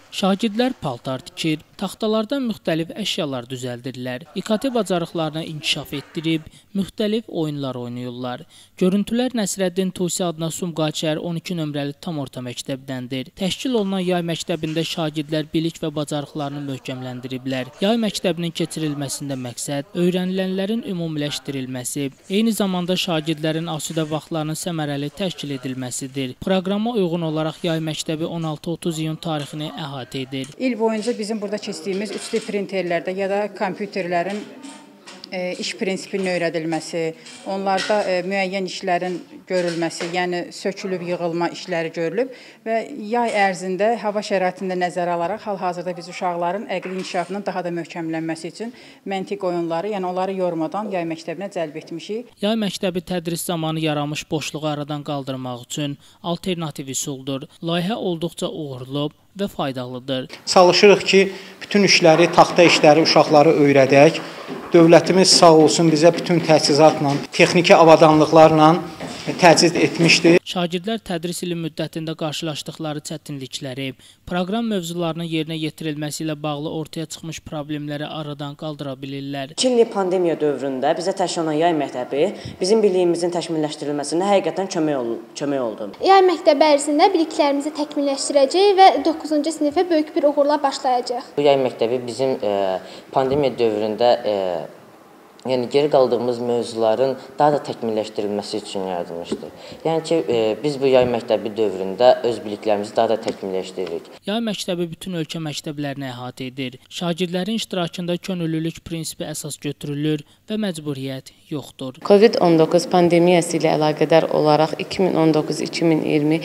Şagirdlər paltar tikir, taxtalardan müxtəlif əşyalar düzəldirlər, İKT bacarıqlarını inkişaf etdirib, müxtəlif oyunlar oynayırlar. Görüntülər Nəsrəddin Tusi adına Sumqayıt şəhər 12 nömrəli tam orta məktəbdəndir. Təşkil olunan yay məktəbində şagirdlər bilik və bacarıqlarını möhkəmləndiriblər. Yay məktəbinin keçirilməsində məqsəd öyrənilənlərin ümumiləşdirilməsi, eyni zamanda şagirdlərin asudə vaxtlarının səmərəli təşkil edilməsidir. Proqrama uyğun olaraq yay məktəbi 16-30 iyun tarixini əhatə edir. İl boyunca bizim burada keçdiyimiz 3D printerlərdə ya da kompüterlərin iş prinsipinin öyrədilməsi, onlarda müəyyən işlərin görülməsi, yəni sökülüb yığılma işləri görülüb və yay ərzində hava şəraitində nəzərə alaraq hal-hazırda biz uşaqların əqli inkişafının daha da möhkəmlənməsi üçün məntiq oyunları, yəni onları yormadan yay məktəbinə cəlb etmişik. Yay məktəbi tədris zamanı yaranmış boşluğu aradan qaldırmaq üçün alternativ üsuldur. Layihə olduqca uğurlu və faydalıdır. Çalışırıq ki, bütün işləri, taxta işləri uşaqları öyrədək. Dövlətimiz sağ olsun bizə bütün təchizatla, texniki avadanlıqlarla təchiz etmişdir. Şagirdlər tədris ili müddətində qarşılaşdıqları çətinlikləri, proqram mövzularının yerinə yetirilməsi ilə bağlı ortaya çıxmış problemləri aradan qaldıra bilirlər. 2 illik pandemiya dövründə bizə təşkil olunan yay məktəbi bizim biliyimizin təkmilləşdirilməsində həqiqətən kömək oldu. Yay məktəbi ərzində biliklərimizi təkmilləşdirəcək və 9-cu sinifə böyük bir uğurla başlayacaq. Bu yay məktəbi bizim pandemiya dövründə yəni geri qaldığımız mövzuların daha da təkmilləşdirilməsi üçün yaradılmışdır. Yəni ki, biz bu yay məktəbi dövründə öz biliklərimizi daha da təkmilləşdiririk. Yay məktəbi bütün ölkə məktəblərini əhatə edir. Şagirdlərin iştirakında könüllülük prinsipi əsas götürülür və məcburiyyət yoxdur. Covid-19 pandemiyası ilə əlaqədar olaraq 2019-2020,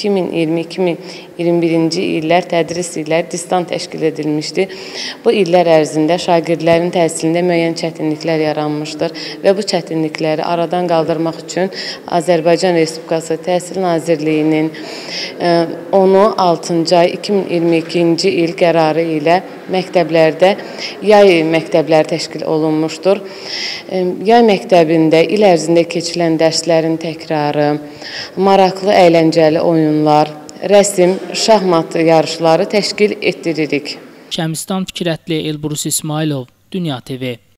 2020-2021-ci illər tədris illəri distant təşkil edilmişdi. Bu illər ərzində şagirdlərin təhsilində müəyyən çətinliklər yaranmışdır və bu çətinlikləri aradan qaldırmaq üçün Azərbaycan Respublikası Təhsil Nazirliyinin 10-6-cı ay 2022-ci il qərarı ilə məktəblərdə yay məktəbləri təşkil olunmuşdur. Yay məktəbində il ərzində keçirilən dərslərin təkrarı, maraqlı, əyləncəli oyunlar, rəsm, şahmat yarışları təşkil etdiririk. Şəmistan Fikrətli, Elbrus İsmailov, Dünya TV.